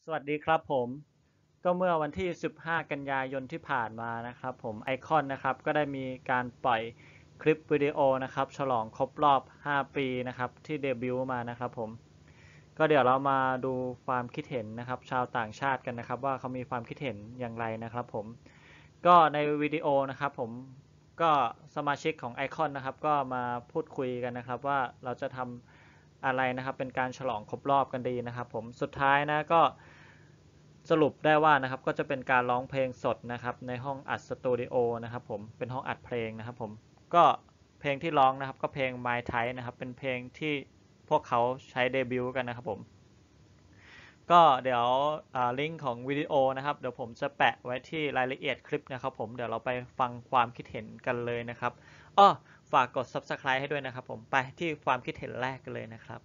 สวัสดีครับผมก็เมื่อวันที่ 15 กันยายนที่ผ่านมานะครับผมไอคอนนะครับก็ได้มีการปล่อยคลิปวิดีโอนะครับฉลองครบรอบ 5 ปีนะครับที่เดบิวต์มานะครับผมก็เดี๋ยวเรามาดูความคิดเห็นนะครับชาวต่างชาติกันนะครับว่าเขามีความคิดเห็นอย่างไรนะครับผมก็ในวิดีโอนะครับผมก็สมาชิกของไอคอนนะครับก็มาพูดคุยกันนะครับว่าเราจะทำอะไรนะครับเป็นการฉลองครบรอบกันดีนะครับผมสุดท้ายนะก็สรุปได้ว่านะครับก็จะเป็นการร้องเพลงสดนะครับในห้องอัดสตูดิโอนะครับผมเป็นห้องอัดเพลงนะครับผมก็เพลงที่ร้องนะครับก็เพลง My Type นะครับเป็นเพลงที่พวกเขาใช้เดบิวต์กันนะครับผมก็เดี๋ยวลิงก์ของวิดีโอนะครับเดี๋ยวผมจะแปะไว้ที่รายละเอียดคลิปนะครับผมเดี๋ยวเราไปฟังความคิดเห็นกันเลยนะครับอ้อฝากกด Subscribe ให้ด้วยนะครับผมไปที่ความคิดเห็นแรกกันเลยนะครับ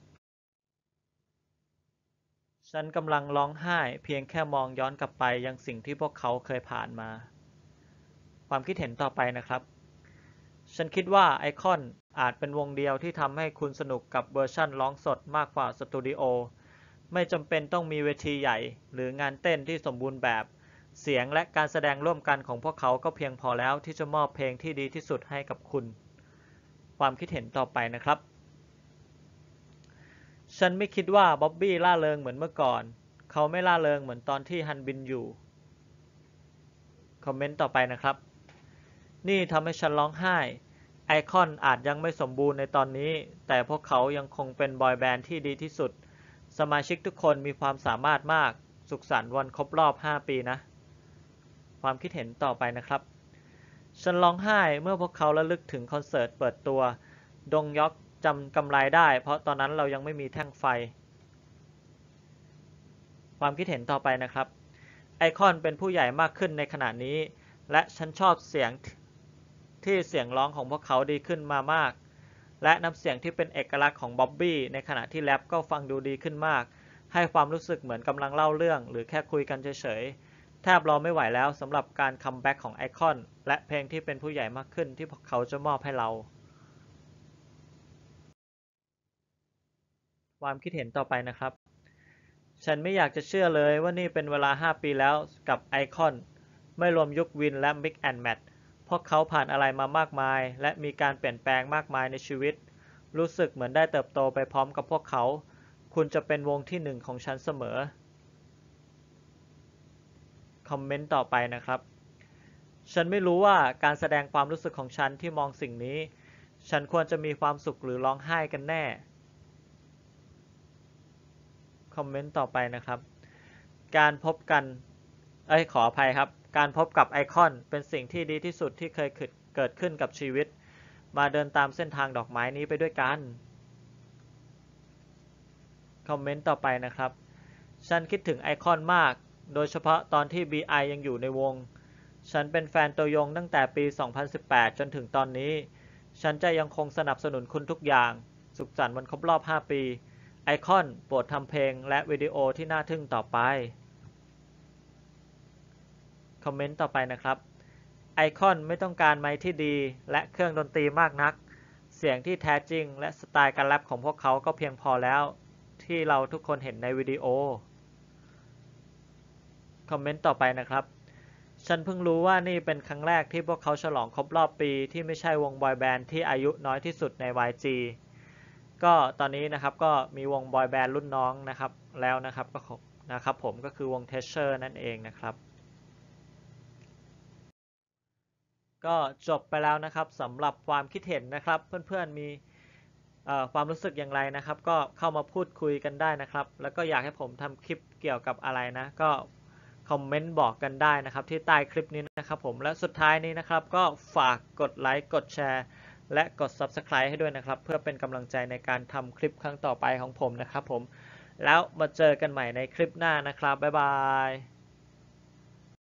ฉันกำลังร้องไห้เพียงแค่มองย้อนกลับไปยังสิ่งที่พวกเขาเคยผ่านมาความคิดเห็นต่อไปนะครับฉันคิดว่าไอคอนอาจเป็นวงเดียวที่ทำให้คุณสนุกกับเวอร์ชั่นร้องสดมากกว่าสตูดิโอไม่จำเป็นต้องมีเวทีใหญ่หรืองานเต้นที่สมบูรณ์แบบเสียงและการแสดงร่วมกันของพวกเขาก็เพียงพอแล้วที่จะมอบเพลงที่ดีที่สุดให้กับคุณความคิดเห็นต่อไปนะครับฉันไม่คิดว่าบ๊อบบี้ร่าเริงเหมือนเมื่อก่อนเขาไม่ร่าเริงเหมือนตอนที่ฮันบินอยู่คอมเมนต์ต่อไปนะครับ นี่ทำให้ฉันร้องไห้ไอคอนอาจยังไม่สมบูรณ์ในตอนนี้แต่พวกเขายังคงเป็นบอยแบนด์ที่ดีที่สุดสมาชิกทุกคนมีความสามารถมากสุขสันต์วันครบรอบ 5 ปีนะความคิดเห็นต่อไปนะครับฉันร้องไห้เมื่อพวกเขาระลึกถึงคอนเสิร์ตเปิดตัวดงยอกจำกำไรได้เพราะตอนนั้นเรายังไม่มีแท่งไฟความคิดเห็นต่อไปนะครับไอคอนเป็นผู้ใหญ่มากขึ้นในขณะนี้และฉันชอบเสียง ที่เสียงร้องของพวกเขาดีขึ้นมามากและน้ำเสียงที่เป็นเอกลักษณ์ของบ๊อบบี้ในขณะที่แรปก็ฟังดูดีขึ้นมากให้ความรู้สึกเหมือนกำลังเล่าเรื่องหรือแค่คุยกันเฉยๆแทบรอไม่ไหวแล้วสำหรับการคัมแบ็กของไอคอนและเพลงที่เป็นผู้ใหญ่มากขึ้นที่พวกเขาจะมอบให้เราความคิดเห็นต่อไปนะครับฉันไม่อยากจะเชื่อเลยว่านี่เป็นเวลา5 ปีแล้วกับไอคอนไม่รวมยุควินและมิกแอนด์แมทพวกเขาผ่านอะไรมามากมายและมีการเปลี่ยนแปลงมากมายในชีวิตรู้สึกเหมือนได้เติบโตไปพร้อมกับพวกเขาคุณจะเป็นวงที่1ของฉันเสมอคอมเมนต์ต่อไปนะครับฉันไม่รู้ว่าการแสดงความรู้สึกของฉันที่มองสิ่งนี้ฉันควรจะมีความสุขหรือร้องไห้กันแน่คอมเมนต์ต่อไปนะครับการพบกันขออภัยครับการพบกับไอคอนเป็นสิ่งที่ดีที่สุดที่เคยเกิดขึ้นกับชีวิตมาเดินตามเส้นทางดอกไม้นี้ไปด้วยกันคอมเมนต์ต่อไปนะครับฉันคิดถึงไอคอนมากโดยเฉพาะตอนที่ BI ยังอยู่ในวงฉันเป็นแฟนตัวยงตั้งแต่ปี 2018 จนถึงตอนนี้ฉันจะยังคงสนับสนุนคุณทุกอย่างสุขสันต์วันครบรอบ 5 ปีไอคอนโปรดทำเพลงและวิดีโอที่น่าทึ่งต่อไปคอมเมนต์ต่อไปนะครับไอคอนไม่ต้องการไมค์ที่ดีและเครื่องดนตรีมากนักเสียงที่แท้จริงและสไตล์การแรปของพวกเขาก็เพียงพอแล้วที่เราทุกคนเห็นในวิดีโอคอมเมนต์ต่อไปนะครับฉันเพิ่งรู้ว่านี่เป็นครั้งแรกที่พวกเขาฉลองครบรอบปีที่ไม่ใช่วงบอยแบนด์ที่อายุน้อยที่สุดใน YG ก็ตอนนี้นะครับก็มีวงบอยแบนด์รุ่นน้องนะครับแล้วนะครับก็นะครับผมก็คือวง Treasure นั่นเองนะครับ ก็จบไปแล้วนะครับสำหรับความคิดเห็นนะครับเพื่อนๆมีความรู้สึกอย่างไรนะครับก็เข้ามาพูดคุยกันได้นะครับแล้วก็อยากให้ผมทำคลิปเกี่ยวกับอะไรนะก็คอมเมนต์บอกกันได้นะครับที่ใต้คลิปนี้นะครับผมและสุดท้ายนี้นะครับก็ฝากกดไลค์กดแชร์และกด Subscribe ให้ด้วยนะครับเพื่อเป็นกำลังใจในการทำคลิปครั้งต่อไปของผมนะครับผมแล้วมาเจอกันใหม่ในคลิปหน้านะครับบ๊ายบาย